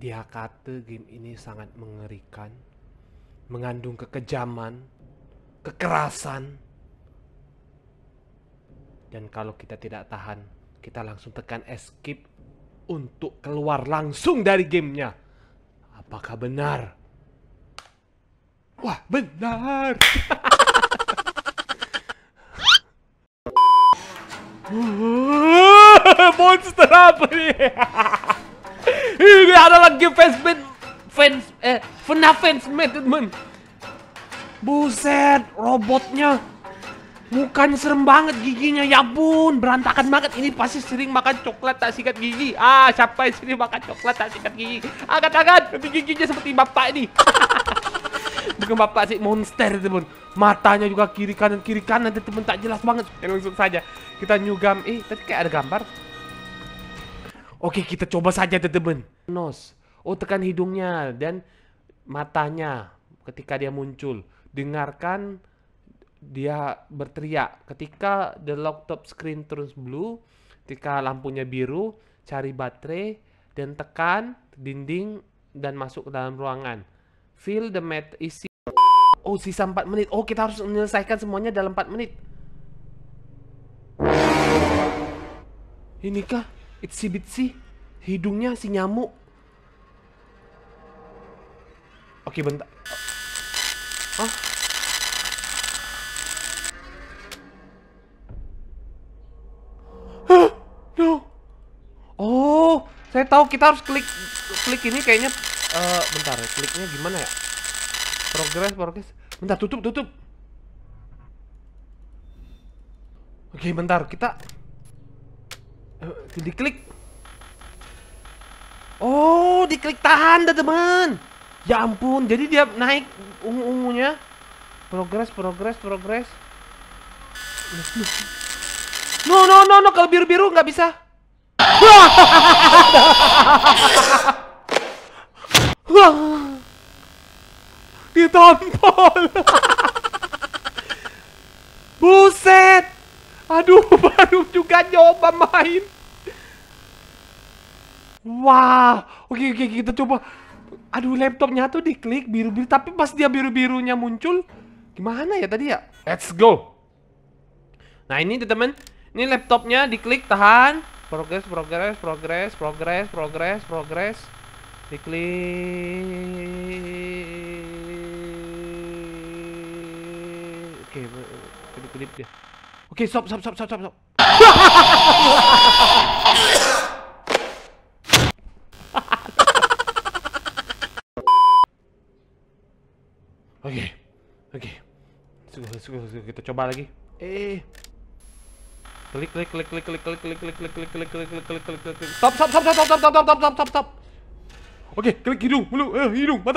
Dia kata game ini sangat mengerikan, mengandung kekejaman, kekerasan. Dan kalau kita tidak tahan, kita langsung tekan escape untuk keluar langsung dari gamenya. Apakah benar? Wah, benar! Monster apa nih? Ini adalah game FNAF fansmade, teman. Buset, robotnya mukanya serem banget, giginya ya ampun, berantakan banget. Ini pasti sering makan coklat tak sikat gigi. Siapa yang sering makan coklat tak sikat gigi? Angkat, nanti giginya seperti bapak ini. Bukan bapak sih, monster teman. Matanya juga kiri kanan teman, tak jelas banget. Langsung saja kita new game. Tadi kayak ada gambar. Oke, kita coba saja teman. Nos. Tekan hidungnya dan matanya ketika dia muncul. Dengarkan dia berteriak. Ketika the laptop screen turns blue, ketika lampunya biru, cari baterai dan tekan dinding dan masuk ke dalam ruangan. Fill the mat isi. Sisa 4 menit. Kita harus menyelesaikan semuanya dalam 4 menit. Inikah Itsy Bitsy? Hidungnya si nyamuk. Oke, bentar. No. Saya tahu kita harus klik ini kayaknya. Bentar, kliknya gimana ya? Progress. Bentar, tutup. Oke, bentar, kita diklik. Diklik tahan dah, teman. Ya ampun, jadi dia naik ungu-ungunya. Progress. No, kalau biru-biru nggak bisa. Ditampol. Buset. Aduh, baru juga nyoba main. Wah, oke, kita coba. Aduh, laptopnya tuh diklik biru-biru, tapi pas dia biru-birunya muncul, gimana ya tadi ya? Let's go. Nah, ini teman, ini laptopnya diklik tahan. Progress. Diklik. Oke, kedip dia. Oke, stop. Oke. Kita coba lagi. Klik. Stop. Oke, klik hidung, hidung, mata.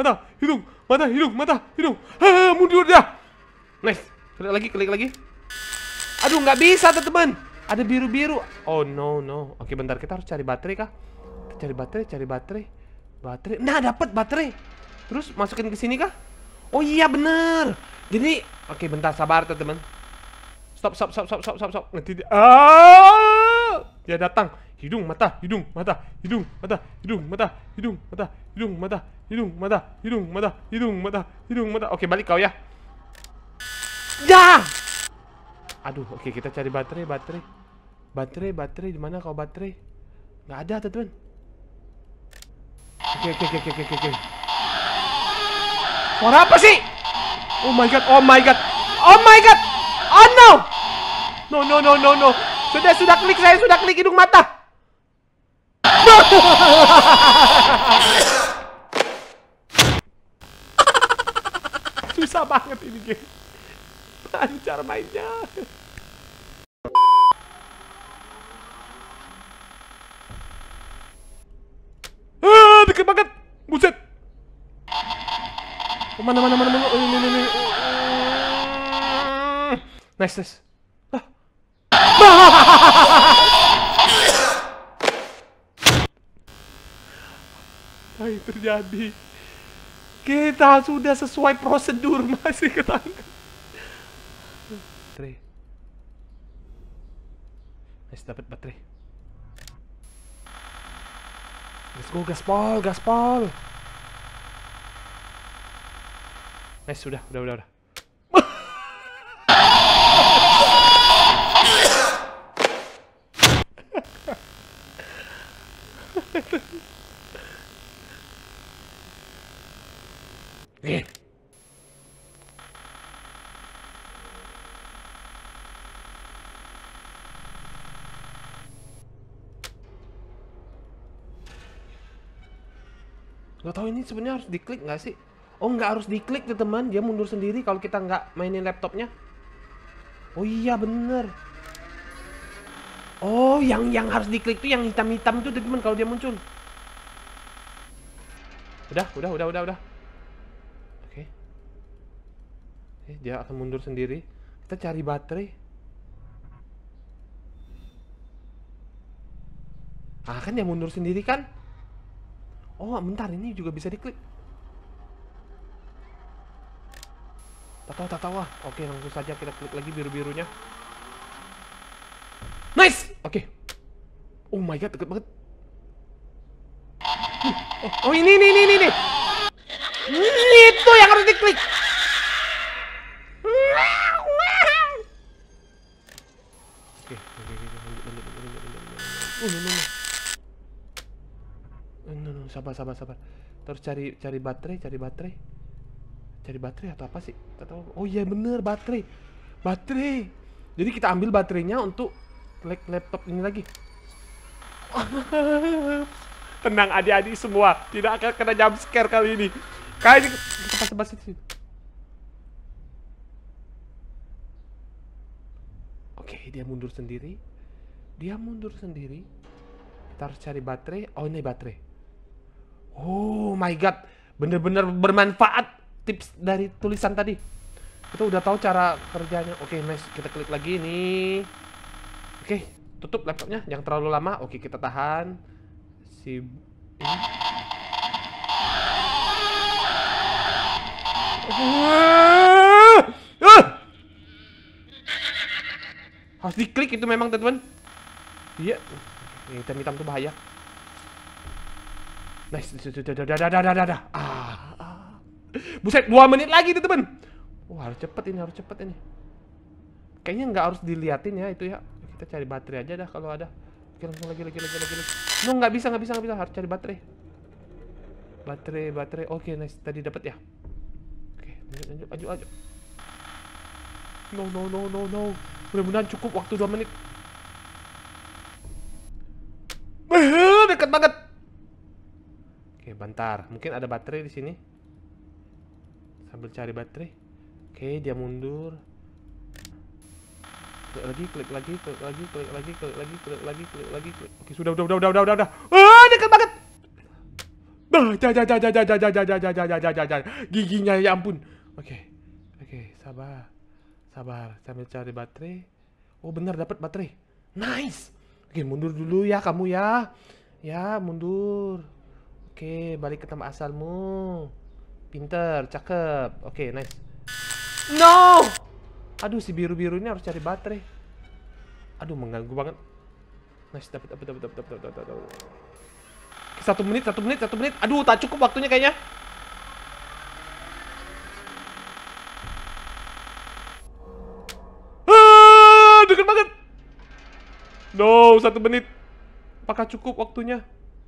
Mundur dia. Nice. Klik lagi. Aduh, nggak bisa, teman. Ada biru-biru. Oh no. Oke, bentar, kita harus cari baterai kah? Cari baterai. Nah, dapat baterai. Terus masukin ke sini kah? Oh iya, bener. Jadi, oke, bentar, sabar teman. Stop. Nanti dia dia datang. Hidung, mata. Oke, balik kau ya. Ya. Aduh, oke, kita cari baterai. Baterai di mana kau baterai? Nggak ada, teman. Oke. Suara apa sih? Oh my god. Oh no. No. Sudah klik, saya sudah klik hidung mata. Susah banget ini game. Lancar mainnya. Deket banget. Buset. Mana. Ini. Nice. Apa yang terjadi? Kita sudah sesuai prosedur, masih ketangkep. Baterai. Nice, dapat baterai. Let's go, gaspol, gaspol. Nice, udah. Oke. Gak tahu ini sebenarnya harus diklik nggak sih? Oh, nggak harus diklik tuh teman, dia mundur sendiri kalau kita nggak mainin laptopnya. Oh iya bener. Oh, yang harus diklik tuh yang hitam-hitam tuh teman kalau dia muncul. Udah. Oke. Dia akan mundur sendiri. Kita cari baterai. Ah, kan dia mundur sendiri kan? Oh, bentar, ini juga bisa diklik. Tak tahu. Oke, langsung saja kita klik lagi biru-birunya. Nice! Oke. Oh my god, deket banget. Oh, ini. Itu yang harus diklik. Oke. No. Sabar. Terus cari baterai. Cari baterai atau apa sih? Tak tahu. Oh iya bener, baterai. Jadi kita ambil baterainya untuk laptop ini lagi. Tenang adik-adik semua, tidak akan kena jump scare kali ini. Kayaknya kita pas sih. Oke, dia mundur sendiri. Kita harus cari baterai. Oh, ini baterai. Oh my god, bener-bener bermanfaat tips dari tulisan tadi. Kita udah tahu cara kerjanya. Oke, nice. Kita klik lagi nih. Oke, tutup laptopnya, jangan terlalu lama. Oke, kita tahan. Si ini. Harus diklik itu memang teman-teman. Iya. Hitam-hitam tuh bahaya. Nice. Buset, 2 menit lagi teman. Wah, harus cepet ini. Kayaknya nggak harus diliatin ya itu ya. Kita cari baterai aja dah kalau ada. Oke, langsung lagi. No, nggak bisa. Harus cari baterai. Baterai. Oke, nice. Tadi dapat ya. Oke, lanjut. No. Mudah-mudahan cukup waktu 2 menit. Dekat banget. Oke, bentar. Mungkin ada baterai di sini. Sambil cari baterai. Oke, dia mundur. Klik lagi. Oke, sudah. Dekat banget. Giginya ya ampun. Oke, sabar. Sambil cari baterai. Oh, benar dapat baterai. Nice. Oke, mundur dulu ya kamu ya. Ya, mundur. Oke, balik ke tempat asalmu. Pinter, cakep. Oke, nice. No! Aduh, si biru-biru ini harus cari baterai. Aduh, mengganggu banget. Nice, dapat. 1 menit. Aduh, tak cukup waktunya kayaknya. Deket banget. No, 1 menit. Apakah cukup waktunya?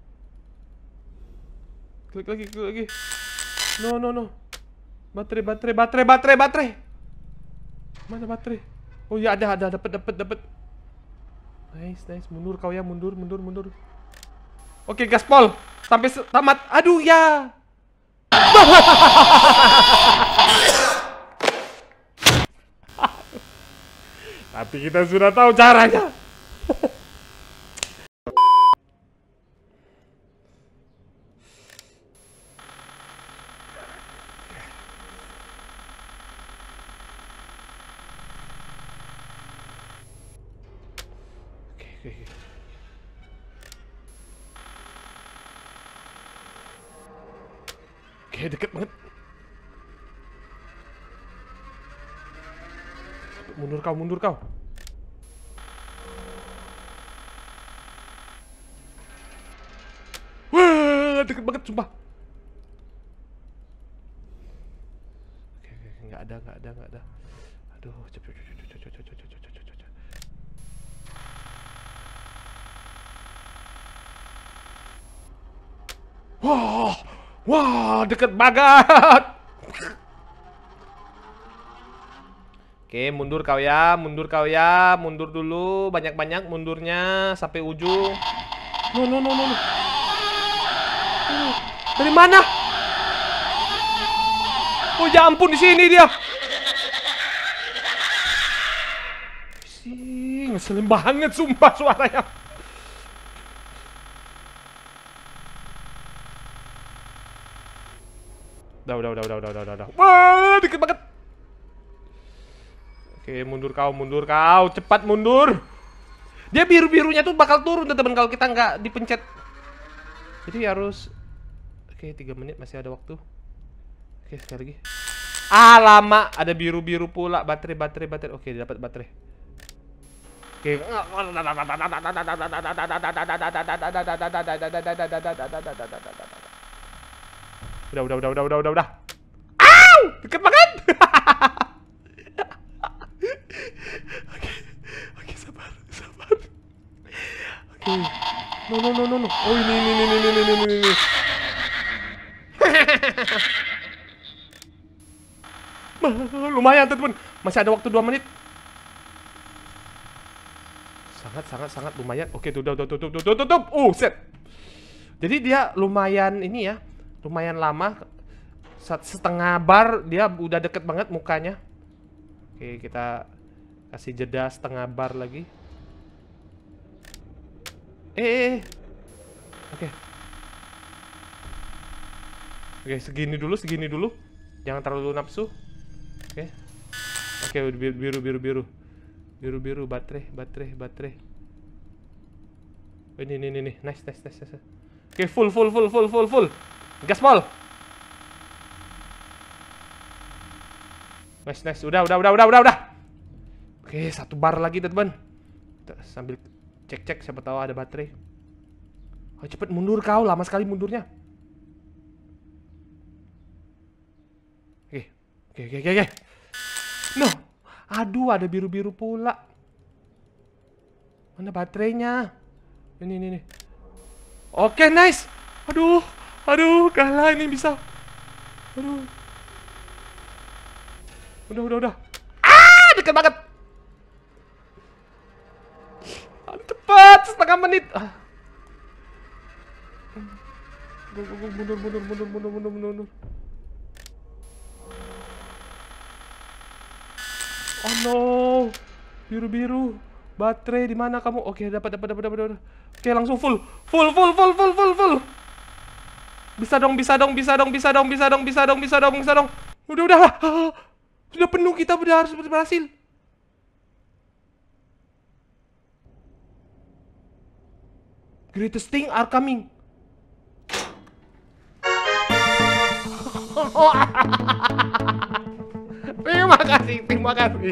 Klik lagi. No. Baterai. Mana baterai? Oh ya, ada. Dapat. Nice. Mundur kau ya, mundur. Oke, gaspol. Sampai tamat. Aduh ya. Tapi kita sudah tahu caranya. Oke, deket banget. Mundur kau. Wah, Deket banget, sumpah. Oke, nggak ada. Aduh, cepet. Wah, deket banget. Oke, mundur kau ya, mundur dulu, banyak-banyak mundurnya sampai ujung. No. Dari mana? Oh ya ampun, di sini dia. Sih, ngeselin banget sumpah suaranya. Udah. Wah, dikit banget. Oke, mundur kau, cepat mundur. Dia biru-birunya tuh bakal turun teman kalau kita nggak dipencet. Jadi harus. Oke, 3 menit masih ada waktu. Oke, sekali lagi. Ah, lama. Ada biru-biru pula. Baterai. Oke, dapat baterai. Oke. Udah. Au! Deket banget. Oke, sabar. Oke. No. Oh, ini. Lumayan teman, masih ada waktu 2 menit. Sangat lumayan. Oke, tutup. Set. Jadi dia lumayan ini ya, lumayan lama. Setengah bar dia udah deket banget mukanya. Oke, kita kasih jeda setengah bar lagi. Oke, segini dulu. Jangan terlalu nafsu. Oke, biru, baterai. Ini. Nice. Oke, full. Gaspol. Nice. Udah. Oke, 1 bar lagi, teman. Sambil cek siapa tahu ada baterai. Oh, cepet mundur kau, lama sekali mundurnya. Oke. No. Aduh, ada biru-biru pula. Mana baterainya? Ini. Oke, nice. Aduh, kalah ini bisa. Aduh. Udah. Ah, deket banget. Cepat, setengah menit. Mundur. Oh no, biru, baterai di mana kamu? Oke, dapat. Oke, langsung full. Bisa dong. Udah. Sudah penuh, kita harus berhasil. Greatest thing are coming. Terima kasih.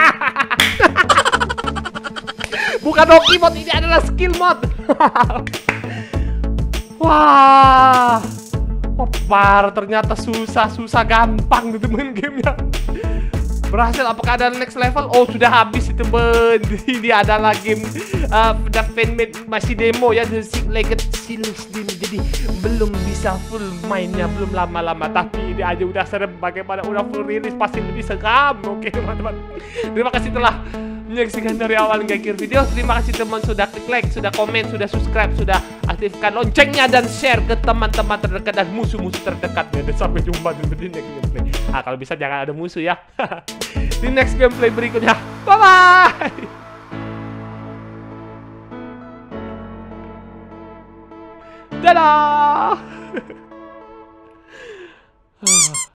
Bukan hoki mod, ini adalah skill mod. Wah, ternyata susah gampang gitu main gamenya. Berhasil, apakah ada next level? Oh, sudah habis itu, teman. Ini adalah game udah fanmade, masih demo ya, The Six Legged Seals. Jadi belum bisa full mainnya, belum lama-lama. Tapi ini aja udah serem. Bagaimana udah full rilis pasti lebih seram. Oke, teman-teman. Terima kasih telah menyaksikan dari awal hingga akhir video. Terima kasih teman sudah klik like, sudah komen, sudah subscribe, sudah aktifkan loncengnya dan share ke teman-teman terdekat dan musuh-musuh terdekat. Dan sampai jumpa di next gameplay. Kalau bisa jangan ada musuh ya. Di next gameplay berikutnya. Bye bye. Dadah.